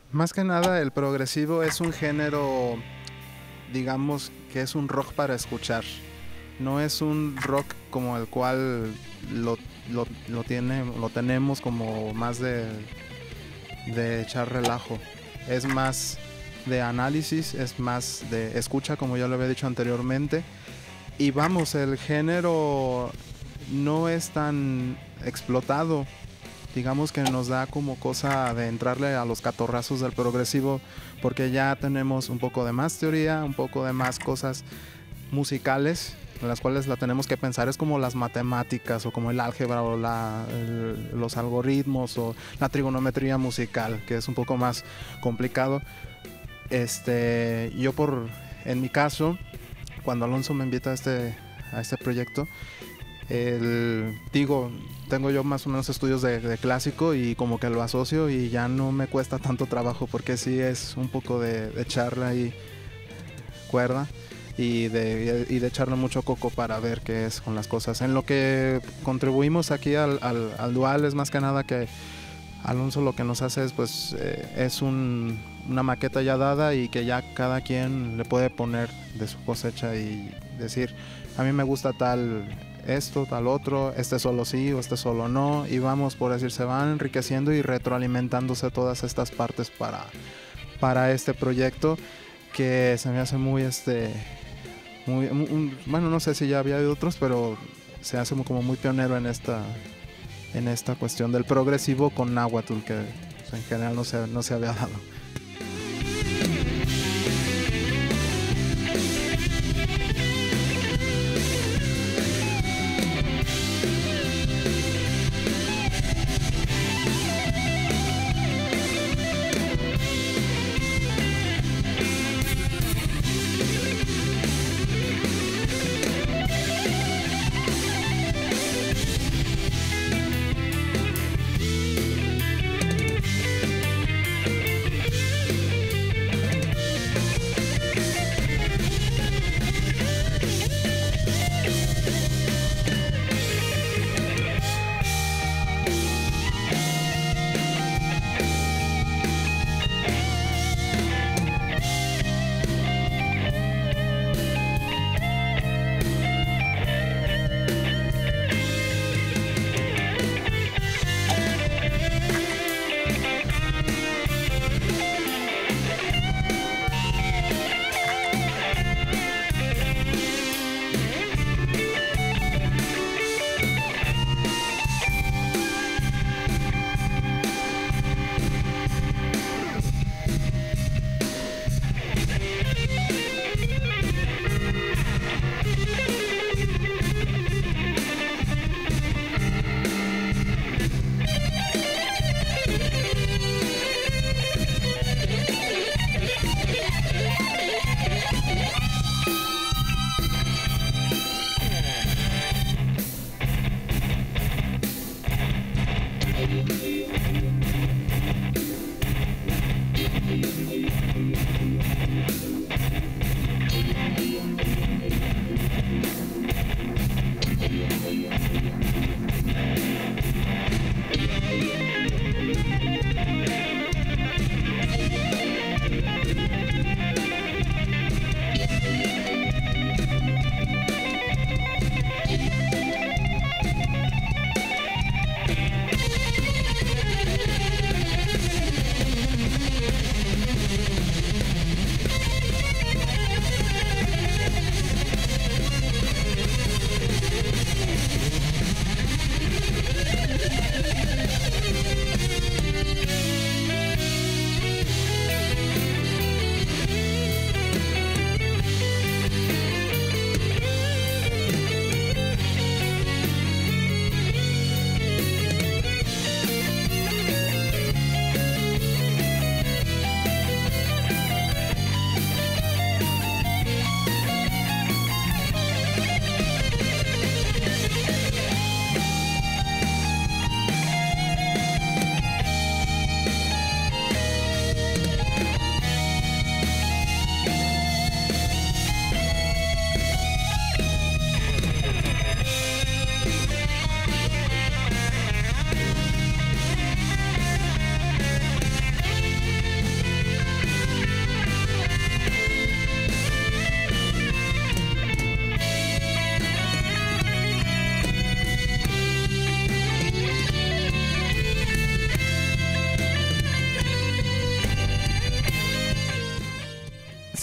Más que nada, el progresivo es un género, digamos, que es un rock para escuchar. No es un rock como el cual lo tenemos como más de echar relajo. Es más de análisis, es más de escucha, como ya lo había dicho anteriormente. Y vamos, el género no es tan explotado. Digamos que nos da como cosa de entrarle a los catorrazos del progresivo, porque ya tenemos un poco de más teoría, un poco de más cosas musicales en las cuales la tenemos que pensar. Es como las matemáticas o como el álgebra o los algoritmos o la trigonometría musical, que es un poco más complicado. Yo en mi caso, cuando Alonso me invita a este proyecto, digo, tengo yo más o menos estudios de clásico y como que lo asocio y ya no me cuesta tanto trabajo, porque sí es un poco de charla y cuerda y de echarle mucho coco para ver qué es con las cosas. En lo que contribuimos aquí al dual es más que nada que Alonso lo que nos hace es una maqueta ya dada y que ya cada quien le puede poner de su cosecha y decir, a mí me gusta tal esto, tal otro, este solo sí o este solo no, y vamos, por decir, se van enriqueciendo y retroalimentándose todas estas partes para este proyecto, que se me hace bueno, no sé si ya había otros, pero se hace como muy pionero en esta cuestión del progresivo con náhuatl, que pues, en general no se había dado.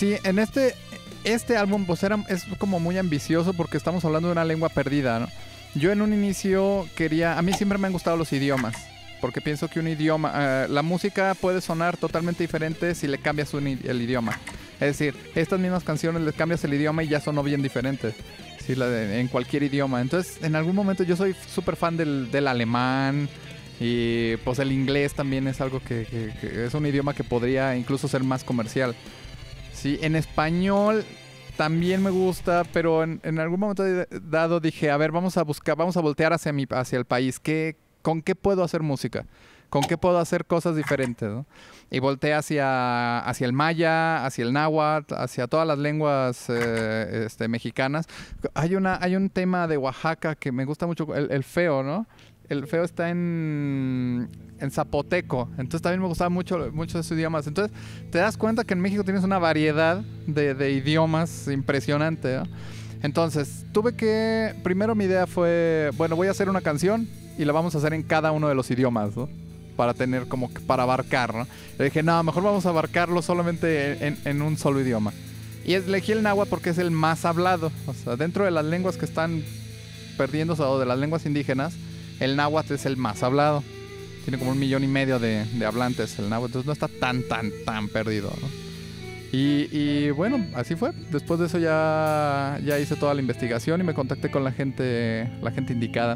Sí, en este álbum pues es como muy ambicioso porque estamos hablando de una lengua perdida, ¿no? Yo en un inicio a mí siempre me han gustado los idiomas, porque pienso que un idioma, la música puede sonar totalmente diferente si le cambias el idioma. Es decir, estas mismas canciones les cambias el idioma y ya sonó bien diferente. Sí, en cualquier idioma. Entonces, en algún momento yo soy súper fan del alemán y pues el inglés también es algo que es un idioma que podría incluso ser más comercial. Sí, en español también me gusta, pero en algún momento dado dije, a ver, vamos a voltear hacia el país. ¿Con qué puedo hacer música? ¿Con qué puedo hacer cosas diferentes, ¿no? Y volteé hacia el maya, hacia el náhuatl, hacia todas las lenguas mexicanas. Hay un tema de Oaxaca que me gusta mucho, el feo, ¿no? El feo está en zapoteco, entonces también me gustaba mucho esos idiomas. Entonces te das cuenta que en México tienes una variedad de idiomas impresionante, ¿no? Entonces primero mi idea fue, bueno, voy a hacer una canción y la vamos a hacer en cada uno de los idiomas, ¿no? Para tener para abarcar, ¿no? Le dije, no, mejor vamos a abarcarlo solamente en un solo idioma. Y elegí el náhuatl porque es el más hablado. O sea, dentro de las lenguas que están perdiéndose o de las lenguas indígenas, el náhuatl es el más hablado. Tiene como 1,5 millones de hablantes el náhuatl, entonces no está tan perdido, ¿no? Y bueno, así fue. Después de eso ya hice toda la investigación y me contacté con la gente indicada.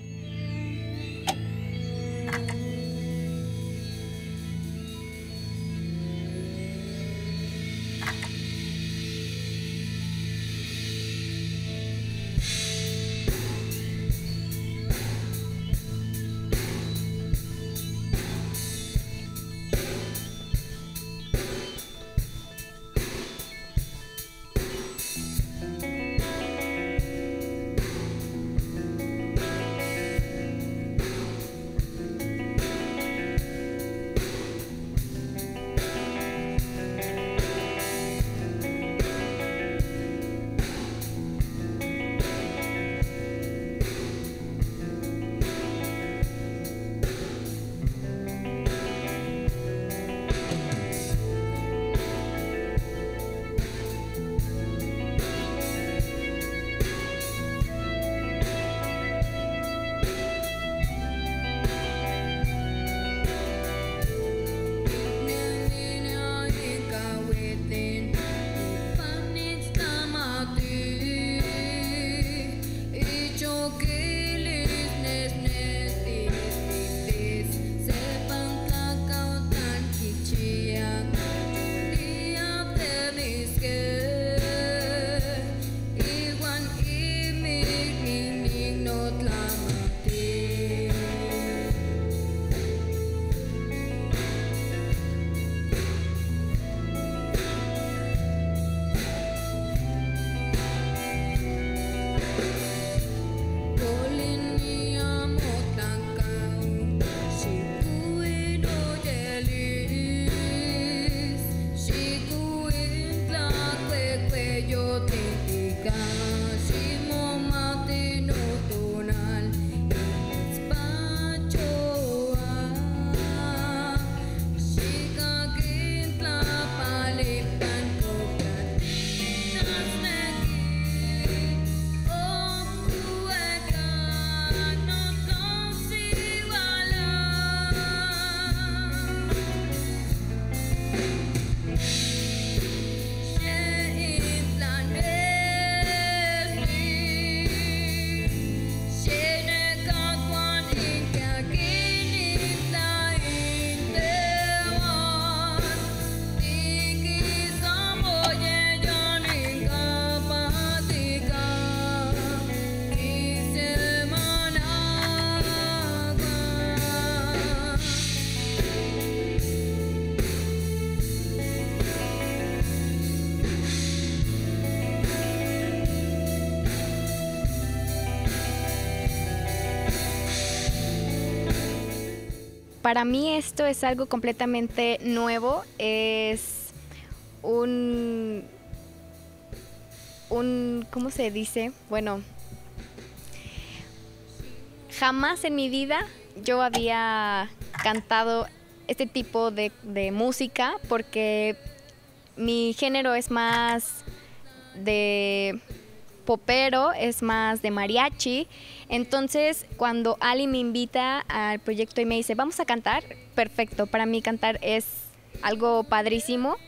Para mí esto es algo completamente nuevo, es ¿cómo se dice? Bueno, jamás en mi vida yo había cantado este tipo de música porque mi género es más de popero, es más de mariachi. Entonces, cuando Ali me invita al proyecto y me dice, vamos a cantar, perfecto. Para mí cantar es algo padrísimo.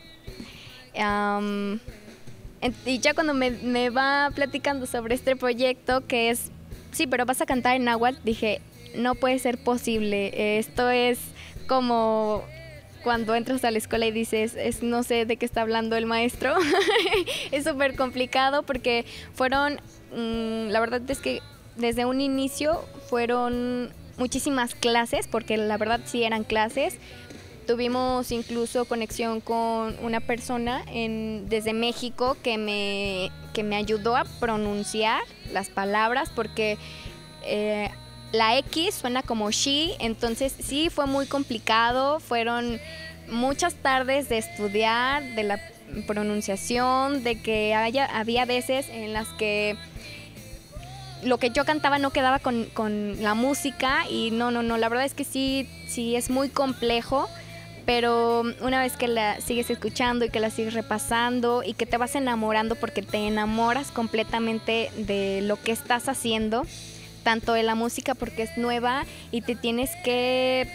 Y ya cuando me va platicando sobre este proyecto, que es, sí, pero vas a cantar en náhuatl, dije, no puede ser posible. Esto es como cuando entras a la escuela y dices, no sé de qué está hablando el maestro. Es súper complicado porque fueron, la verdad es que desde un inicio fueron muchísimas clases, porque la verdad sí eran clases. Tuvimos incluso conexión con una persona desde México que me ayudó a pronunciar las palabras, porque la X suena como she, entonces sí fue muy complicado. Fueron muchas tardes de estudiar, de la pronunciación, de que había veces en las que lo que yo cantaba no quedaba con la música, y no, la verdad es que sí es muy complejo. Pero una vez que la sigues escuchando y que la sigues repasando y que te vas enamorando, porque te enamoras completamente de lo que estás haciendo, tanto de la música porque es nueva y te tienes que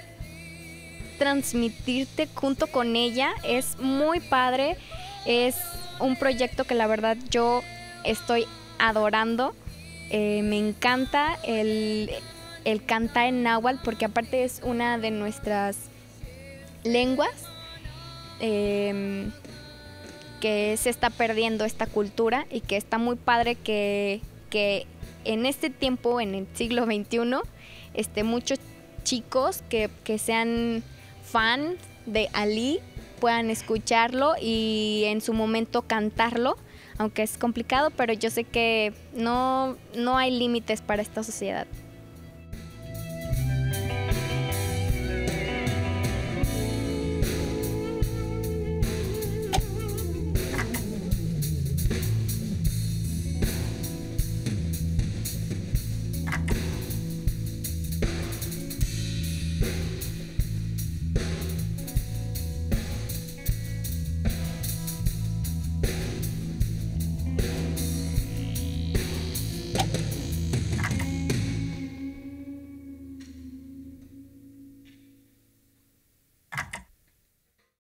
transmitirte junto con ella, es muy padre. Es un proyecto que la verdad yo estoy adorando. Me encanta el cantar en náhuatl, porque aparte es una de nuestras lenguas que se está perdiendo esta cultura, y que está muy padre que en este tiempo, en el siglo XXI, muchos chicos que sean fans de Ali puedan escucharlo y en su momento cantarlo, aunque es complicado, pero yo sé que no hay límites para esta sociedad.